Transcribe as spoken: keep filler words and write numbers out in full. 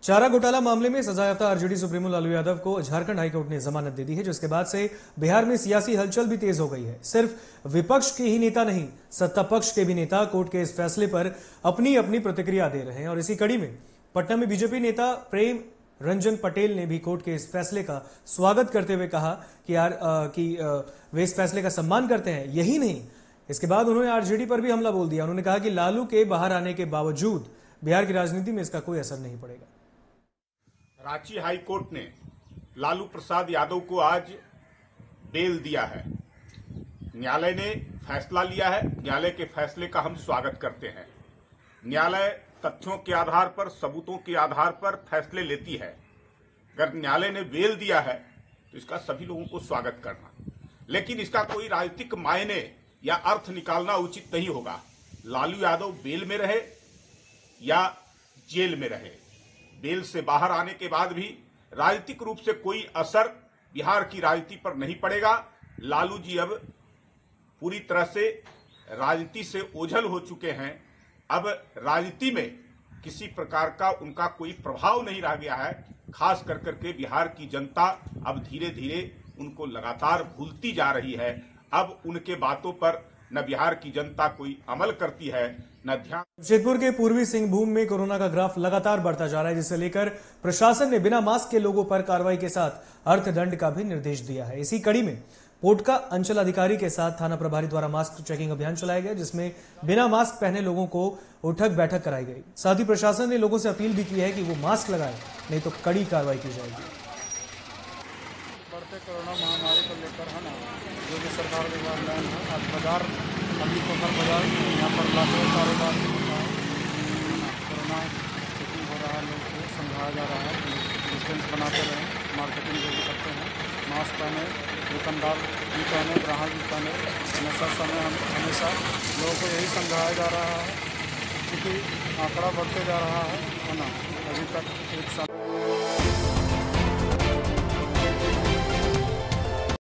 चारा घोटाला मामले में सजायाफ्ता आरजेडी सुप्रीमो लालू यादव को झारखंड हाईकोर्ट ने जमानत दे दी है, जिसके बाद से बिहार में सियासी हलचल भी तेज हो गई है। सिर्फ विपक्ष के ही नेता नहीं, सत्ता पक्ष के भी नेता कोर्ट के इस फैसले पर अपनी अपनी प्रतिक्रिया दे रहे हैं। और इसी कड़ी में पटना में बीजेपी नेता प्रेम रंजन पटेल ने भी कोर्ट के इस फैसले का स्वागत करते हुए कहा कि यार आ, कि आ, वे इस फैसले का सम्मान करते हैं। यही नहीं, इसके बाद उन्होंने आरजेडी पर भी हमला बोल दिया। उन्होंने कहा कि लालू के बाहर आने के बावजूद बिहार की राजनीति में इसका कोई असर नहीं पड़ेगा। रांची हाई कोर्ट ने लालू प्रसाद यादव को आज बेल दिया है। न्यायालय ने फैसला लिया है। न्यायालय के फैसले का हम स्वागत करते हैं। न्यायालय तथ्यों के आधार पर, सबूतों के आधार पर फैसले लेती है। अगर न्यायालय ने बेल दिया है तो इसका सभी लोगों को स्वागत करना, लेकिन इसका कोई राजनीतिक मायने या अर्थ निकालना उचित नहीं होगा। लालू यादव बेल में रहे या जेल में रहे, बेल से बाहर आने के बाद भी राजनीतिक रूप से कोई असर बिहार की राजनीति पर नहीं पड़ेगा। लालू जी अब पूरी तरह से राजनीति से ओझल हो चुके हैं। अब राजनीति में किसी प्रकार का उनका कोई प्रभाव नहीं रह गया है। खास कर करके बिहार की जनता अब धीरे धीरे उनको लगातार भूलती जा रही है। अब उनके बातों पर न बिहार की जनता कोई अमल करती है, न ध्यान। जमशेदपुर के पूर्वी सिंहभूम में कोरोना का ग्राफ लगातार बढ़ता जा रहा है, जिसे लेकर प्रशासन ने बिना मास्क के लोगों पर कार्रवाई के साथ अर्थदंड का भी निर्देश दिया है। इसी कड़ी में पोटका अंचल अधिकारी के साथ थाना प्रभारी द्वारा मास्क चेकिंग अभियान चलाया गया, जिसमें बिना मास्क पहने लोगों को उठक बैठक कराई गई। साथ ही प्रशासन ने लोगों से अपील भी की है कि वो मास्क लगाएं, नहीं तो कड़ी कार्रवाई की जाएगी। बढ़ते कोरोना महामारी को लेकर है ना, जो भी सरकार के गाइडलाइन है, आज बाजार अभी तो हर बाजार यहाँ पर लाखों कारोबार होता है। कोरोना चेकिंग हो रहा है, लोगों को समझाया जा रहा है, डिस्टेंस बनाते रहें, मार्केटिंग जो भी करते हैं मास्क पहने, दुकानदार भी पहने, ग्राहक भी पहने। हमेशा समय हम हमेशा लोगों को यही समझाया जा रहा है, क्योंकि आंकड़ा बढ़ते जा रहा है ना। अभी तक एक साल